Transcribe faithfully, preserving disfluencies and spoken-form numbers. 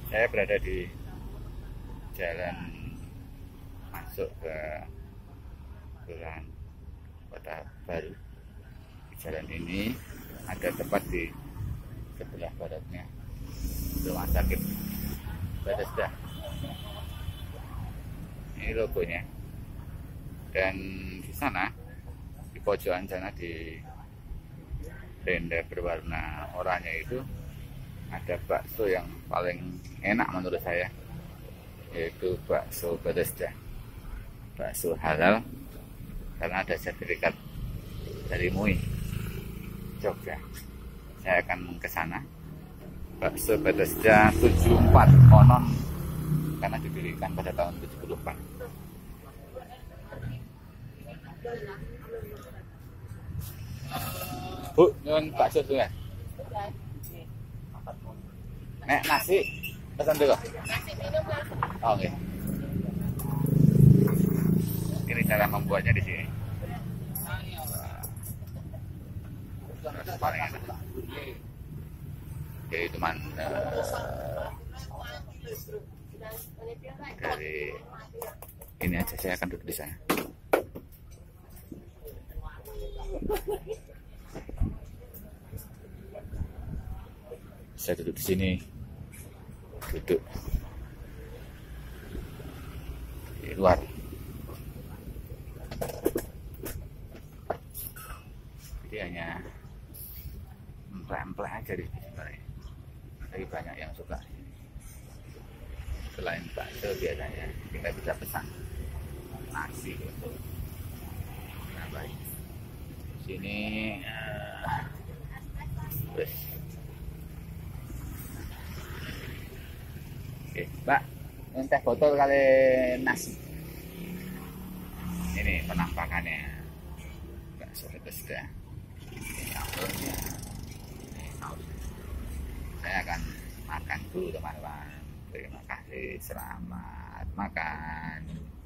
Saya berada di jalan masuk ke Kelurahan Kota Baru. Di jalan ini ada tempat di sebelah baratnya rumah sakit Bethesda. Ini logonya. Dan di sana, di pojokan sana, di tenda berwarna oranye itu ada bakso yang paling enak menurut saya, yaitu bakso Bethesda, bakso halal karena ada sertifikat dari M U I Jogja. Saya akan ke sana. Bakso Bethesda tujuh puluh empat konon karena didirikan pada tahun tujuh puluh empat. Bu, nyuwun bakso tuh ya. Nek nasi pesan dulu. Oh, oke. Ini cara membuatnya di sini. Terus paling enak. Jadi teman uh, dari ini aja saya akan duduk di sana. Saya duduk di sini, duduk di luar. Jadi hanya emplek-emplek aja di sini. Tapi banyak yang suka. Selain bakso biasanya kita bisa pesan nasi untuk nambahin. Sini uh, terus. Oke, Mbak, ini teh botol kali nasi. Ini penampakannya bakso Bethesda. Ini sambelnya, ini sausnya. Saya akan makan dulu teman-teman. Terima kasih, selamat makan.